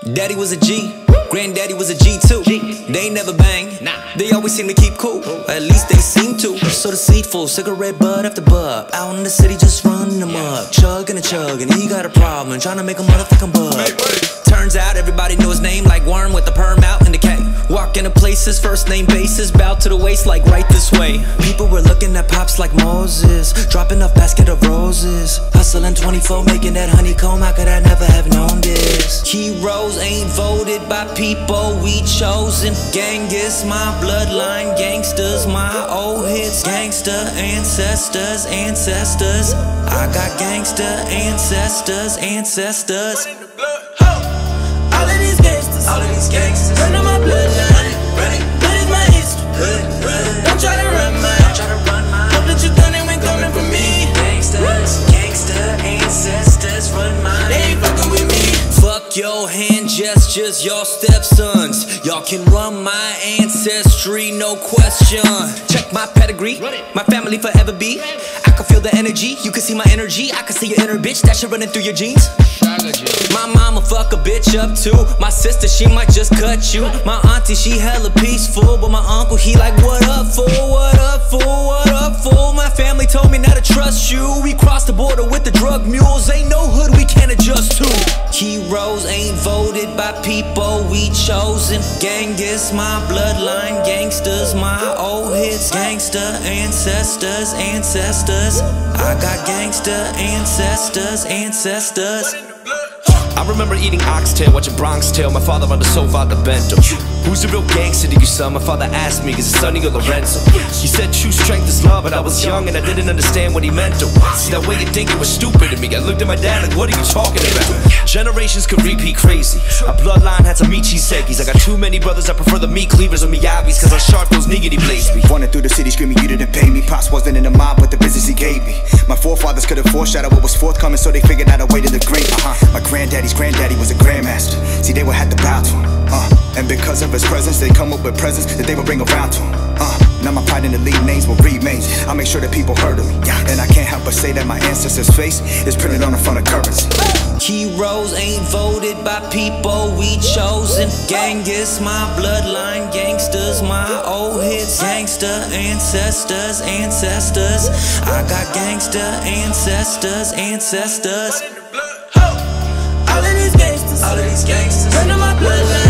Daddy was a G, granddaddy was a G too. They ain't never bang, they always seem to keep cool. At least they seem to. So deceitful, cigarette butt after butt. Out in the city just running them up. Chugging and chugging, he got a problem, trying to make a motherfucking buck. Turns out everybody knew his name like Worm with the perm out in the K. Walking to places, first name basis, bow to the waist like right this way. People were looking at Pops like Moses, dropping off basket of roses. Hustling 24, making that honeycomb, how could I never have known this? Heroes ain't voted by people we chosen. Gang is my bloodline, gangsters my old hits. Gangster ancestors, ancestors. I got gangster ancestors, ancestors. All of these gangsters, run on my bloodline. Blood is my history. Don't try to run mine. Hope that you done it when coming for me. Gangster ancestors run mine. They ain't fucking with me. Fuck your hand gestures, y'all stepsons. Y'all can run my ancestry, no question. Check my pedigree, my family forever be. I can feel the energy, you can see my energy. I can see your inner bitch, that shit running through your jeans. My mama fuck a bitch up too. My sister, she might just cut you. My auntie, she hella peaceful. But my uncle, he like, what up, fool? What up, fool? What up, fool? My family told me not to trust you. We crossed the border with the drug mules. Ain't no hood we can't adjust to. Heroes ain't voted by people we chosen. Gang is my bloodline, gangsters my old hits. Gangster ancestors, ancestors. I got gangster ancestors, ancestors. I remember eating oxtail, watching Bronx Tale. My father on the sofa, the bento. Who's the real gangster to you, son? My father asked me, is it Sonny or Lorenzo? He said true strength is love, but I was young and I didn't understand what he meant to. See, that way you think it was stupid to me. I looked at my dad like, what are you talking about? Generations could repeat crazy. Our bloodline had some meat cheeseheads. I got too many brothers, I prefer the meat cleavers or Miyavis, cause I sharp those niggity blades be. Running through the city screaming you didn't pay me. Pops wasn't in the mob, but the business he gave me. My forefathers couldn't foreshadow what was forthcoming, so they figured out a way to the great. My granddaddy's granddaddy was a grandmaster. See, they would have to bow to him. And because of his presence, they come up with presents that they would bring around to him. Now my pride in the lead names will remains. I make sure that people heard of me. And I can't help but say that my ancestors' face is printed on the front of currency. Heroes ain't voted by people we chosen. Gang is my bloodline, gangsters my old hits. Gangster ancestors, ancestors. I got gangster ancestors, ancestors. All of these gangsters, run on my bloodline.